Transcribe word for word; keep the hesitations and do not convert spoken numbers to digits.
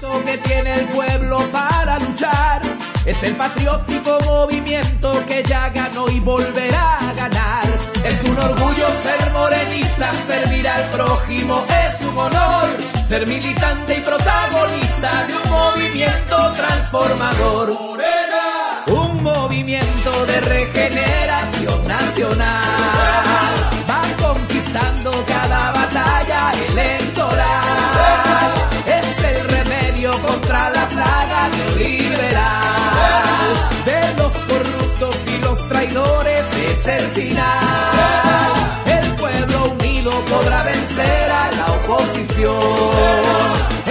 Que tiene el pueblo para luchar es el patriótico movimiento que ya ganó y volverá a ganar. Es un orgullo ser morenista, servir al prójimo es un honor, ser militante y protagonista de un movimiento transformador. Morena, un movimiento de regeneración nacional, va conquistando cada batalla electoral. Es el remedio contra la plaga neoliberal, de los corruptos y los traidores es el final. El pueblo unido podrá vencer a la oposición.